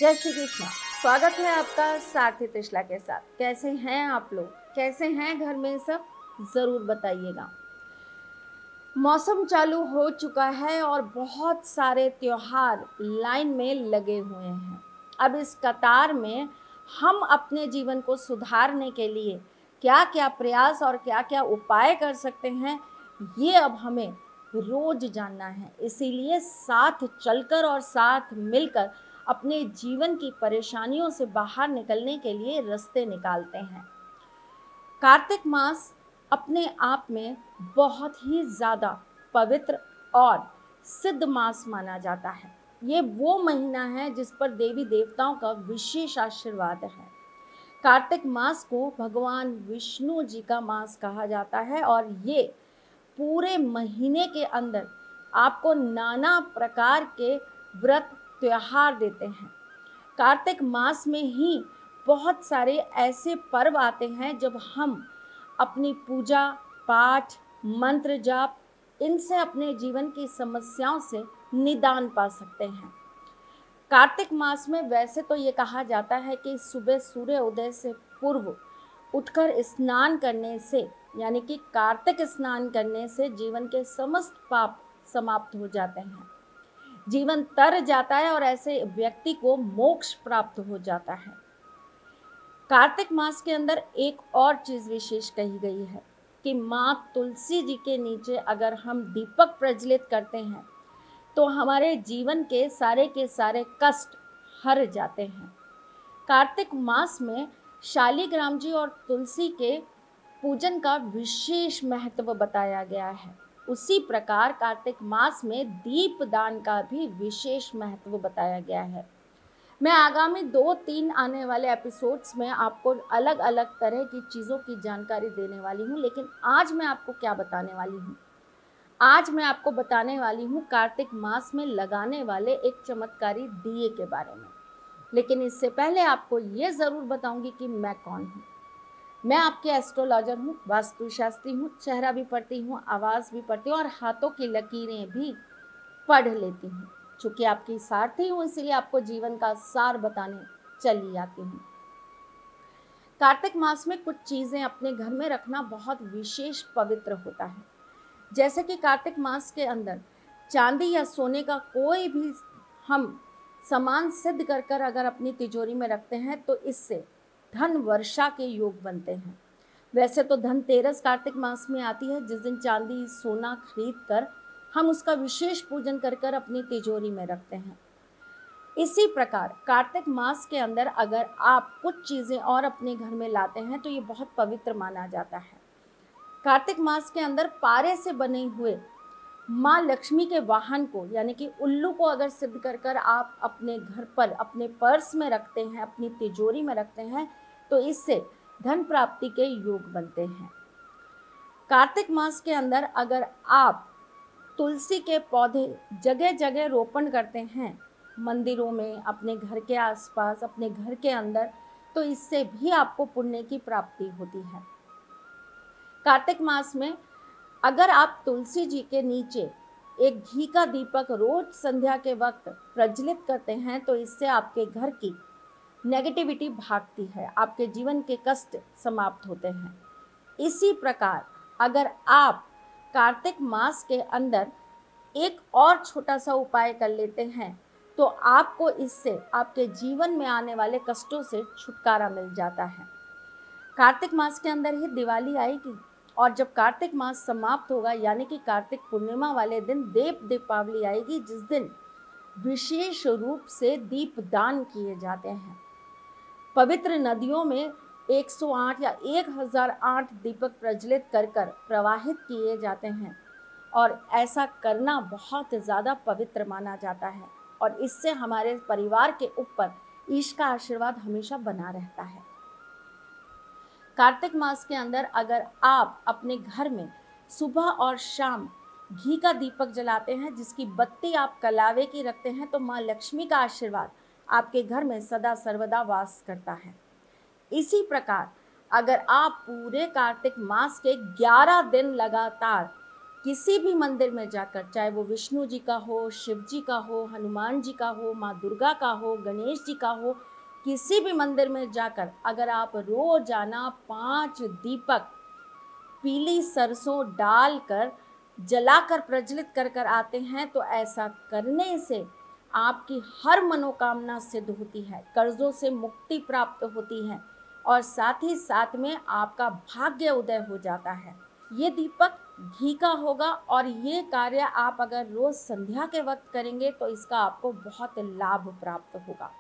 जय श्री कृष्ण। स्वागत है आपका सारथी त्रिशला के साथ। कैसे हैं आप लोग? कैसे हैं घर में सब? ज़रूर बताइएगा। मौसम चालू हो चुका है और बहुत सारे त्योहार लाइन में लगे हुए हैं। अब इस कतार में हम अपने जीवन को सुधारने के लिए क्या क्या प्रयास और क्या क्या उपाय कर सकते हैं, ये अब हमें रोज जानना है। इसीलिए साथ चलकर और साथ मिलकर अपने जीवन की परेशानियों से बाहर निकलने के लिए रास्ते निकालते हैं। कार्तिक मास अपने आप में बहुत ही ज़्यादा पवित्र और सिद्ध मास माना जाता है। ये वो महीना है जिस पर देवी देवताओं का विशेष आशीर्वाद है। कार्तिक मास को भगवान विष्णु जी का मास कहा जाता है और ये पूरे महीने के अंदर आपको नाना प्रकार के व्रत त्योहार देते हैं। कार्तिक मास में ही बहुत सारे ऐसे पर्व आते हैं जब हम अपनी पूजा पाठ मंत्र जाप इनसे अपने जीवन की समस्याओं से निदान पा सकते हैं। कार्तिक मास में वैसे तो ये कहा जाता है कि सुबह सूर्य उदय से पूर्व उठकर स्नान करने से, यानी कि कार्तिक स्नान करने से जीवन के समस्त पाप समाप्त हो जाते हैं, जीवन तर जाता है और ऐसे व्यक्ति को मोक्ष प्राप्त हो जाता है। कार्तिक मास के अंदर एक और चीज़ विशेष कही गई है कि माँ तुलसी जी के नीचे अगर हम दीपक प्रज्वलित करते हैं तो हमारे जीवन के सारे कष्ट हर जाते हैं। कार्तिक मास में शालिग्राम जी और तुलसी के पूजन का विशेष महत्व बताया गया है। उसी प्रकार कार्तिक मास में दीप दान का भी विशेष महत्व बताया गया है। मैं आगामी 2-3 आने वाले एपिसोड्स में आपको अलग अलग तरह की चीज़ों की जानकारी देने वाली हूँ, लेकिन आज मैं आपको क्या बताने वाली हूँ? आज मैं आपको बताने वाली हूँ कार्तिक मास में लगाने वाले एक चमत्कारी दिए के बारे में। लेकिन इससे पहले आपको ये ज़रूर बताऊंगी कि मैं कौन हूँ। मैं आपके एस्ट्रोलॉजर हूँ, वास्तुशास्त्री हूँ, चेहरा भी पढ़ती हूँ, आवाज़ भी पढ़ती हूँ और हाथों की लकीरें भी पढ़ लेती हूँ। चूँकि आपकी सारथी हूँ इसलिए आपको जीवन का सार बताने चली आती हूँ। कार्तिक मास में कुछ चीज़ें अपने घर में रखना बहुत विशेष पवित्र होता है। जैसे कि कार्तिक मास के अंदर चांदी या सोने का कोई भी हम सामान सिद्ध कर कर अगर अपनी तिजोरी में रखते हैं तो इससे धन वर्षा के योग बनते हैं। वैसे तो धनतेरस कार्तिक मास में आती है, जिस दिन चांदी सोना खरीद कर हम उसका विशेष पूजन कर कर अपनी तिजोरी में रखते हैं। इसी प्रकार कार्तिक मास के अंदर अगर आप कुछ चीज़ें और अपने घर में लाते हैं तो ये बहुत पवित्र माना जाता है। कार्तिक मास के अंदर पारे से बने हुए माँ लक्ष्मी के वाहन को, यानी कि उल्लू को अगर सिद्ध कर कर आप अपने घर पर अपने पर्स में रखते हैं, अपनी तिजोरी में रखते हैं, तो इससे धन प्राप्ति के योग बनते हैं। कार्तिक मास के अंदर अगर आप तुलसी के पौधे जगह जगह रोपण करते हैं, मंदिरों में, अपने घर के आसपास, अपने घर के अंदर, तो इससे भी आपको पुण्य की प्राप्ति होती है। कार्तिक मास में अगर आप तुलसी जी के नीचे एक घी का दीपक रोज संध्या के वक्त प्रज्वलित करते हैं तो इससे आपके घर की नेगेटिविटी भागती है, आपके जीवन के कष्ट समाप्त होते हैं। इसी प्रकार अगर आप कार्तिक मास के अंदर एक और छोटा सा उपाय कर लेते हैं तो आपको इससे आपके जीवन में आने वाले कष्टों से छुटकारा मिल जाता है। कार्तिक मास के अंदर ही दिवाली आएगी और जब कार्तिक मास समाप्त होगा, यानी कि कार्तिक पूर्णिमा वाले दिन देव दीपावली आएगी, जिस दिन विशेष रूप से दीप दान किए जाते हैं। पवित्र नदियों में 108 या 1008 दीपक प्रज्वलित कर कर प्रवाहित किए जाते हैं और ऐसा करना बहुत ज़्यादा पवित्र माना जाता है और इससे हमारे परिवार के ऊपर ईश का आशीर्वाद हमेशा बना रहता है। कार्तिक मास के अंदर अगर आप अपने घर में सुबह और शाम घी का दीपक जलाते हैं, जिसकी बत्ती आप कलावे की रखते हैं, तो माँ लक्ष्मी का आशीर्वाद आपके घर में सदा सर्वदा वास करता है। इसी प्रकार अगर आप पूरे कार्तिक मास के 11 दिन लगातार किसी भी मंदिर में जाकर, चाहे वो विष्णु जी का हो, शिव जी का हो, हनुमान जी का हो, माँ दुर्गा का हो, गणेश जी का हो, किसी भी मंदिर में जाकर अगर आप रोजाना 5 दीपक पीली सरसों डालकर जलाकर प्रज्वलित कर कर आते हैं तो ऐसा करने से आपकी हर मनोकामना सिद्ध होती है, कर्जों से मुक्ति प्राप्त होती है और साथ ही साथ में आपका भाग्य उदय हो जाता है। ये दीपक घी का होगा और ये कार्य आप अगर रोज संध्या के वक्त करेंगे तो इसका आपको बहुत लाभ प्राप्त होगा।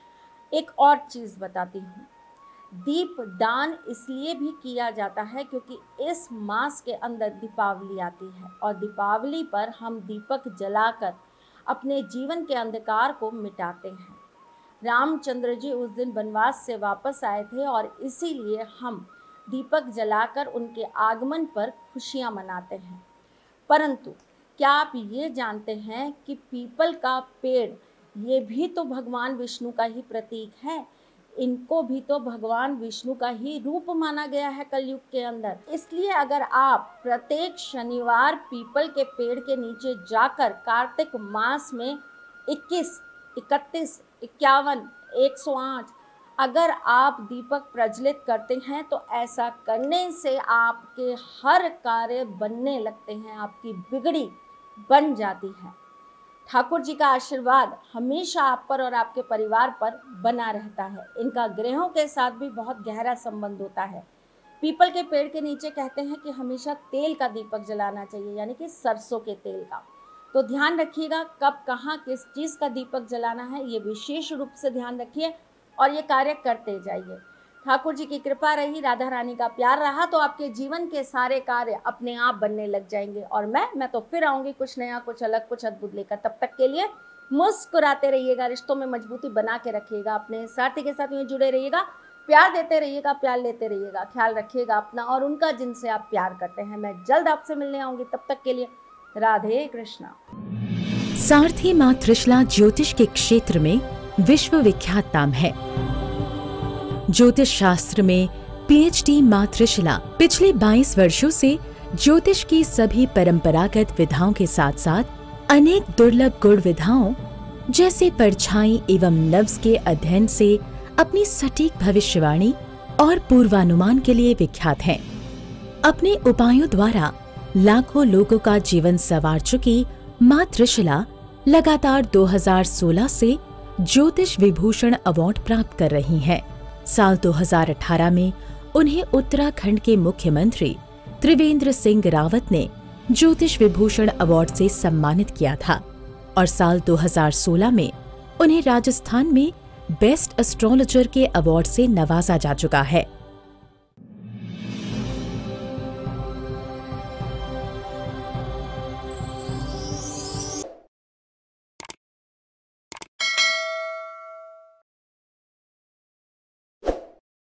एक और चीज़ बताती हूँ, दीप दान इसलिए भी किया जाता है क्योंकि इस मास के अंदर दीपावली आती है और दीपावली पर हम दीपक जलाकर अपने जीवन के अंधकार को मिटाते हैं। रामचंद्र जी उस दिन वनवास से वापस आए थे और इसीलिए हम दीपक जलाकर उनके आगमन पर खुशियां मनाते हैं। परंतु क्या आप ये जानते हैं कि पीपल का पेड़ ये भी तो भगवान विष्णु का ही प्रतीक है, इनको भी तो भगवान विष्णु का ही रूप माना गया है कलयुग के अंदर। इसलिए अगर आप प्रत्येक शनिवार पीपल के पेड़ के नीचे जाकर कार्तिक मास में 21, 31, 51, 108 अगर आप दीपक प्रज्वलित करते हैं तो ऐसा करने से आपके हर कार्य बनने लगते हैं, आपकी बिगड़ी बन जाती है। ठाकुर जी का आशीर्वाद हमेशा आप पर और आपके परिवार पर बना रहता है। इनका ग्रहों के साथ भी बहुत गहरा संबंध होता है। पीपल के पेड़ के नीचे कहते हैं कि हमेशा तेल का दीपक जलाना चाहिए, यानी कि सरसों के तेल का। तो ध्यान रखिएगा कब कहाँ किस चीज़ का दीपक जलाना है, ये विशेष रूप से ध्यान रखिए और ये कार्य करते जाइए। ठाकुर जी की कृपा रही, राधा रानी का प्यार रहा तो आपके जीवन के सारे कार्य अपने आप बनने लग जाएंगे और मैं तो फिर आऊँगी कुछ नया, कुछ अलग, कुछ अद्भुत लेकर। तब तक के लिए मुस्कुराते रहिएगा, रिश्तों में मजबूती बना के रखिएगा, अपने साथी के साथ में जुड़े रहिएगा, प्यार देते रहिएगा, प्यार लेते रहिएगा, ख्याल रखिएगा अपना और उनका जिनसे आप प्यार करते हैं। मैं जल्द आपसे मिलने आऊँगी, तब तक के लिए राधे कृष्णा। सारथी माँ त्रिशला ज्योतिष के क्षेत्र में विश्व विख्यात नाम है। ज्योतिष शास्त्र में पीएचडी माँ त्रिशला पिछले 22 वर्षों से ज्योतिष की सभी परंपरागत विधाओं के साथ साथ अनेक दुर्लभ गुण विधाओं जैसे परछाई एवं नव्स के अध्ययन से अपनी सटीक भविष्यवाणी और पूर्वानुमान के लिए विख्यात हैं। अपने उपायों द्वारा लाखों लोगों का जीवन संवार चुकी माँ त्रिशला लगातार 2016 से ज्योतिष विभूषण अवार्ड प्राप्त कर रही हैं। साल 2018 में उन्हें उत्तराखंड के मुख्यमंत्री त्रिवेंद्र सिंह रावत ने ज्योतिष विभूषण अवार्ड से सम्मानित किया था और साल 2016 में उन्हें राजस्थान में बेस्ट एस्ट्रोलॉजर के अवार्ड से नवाजा जा चुका है।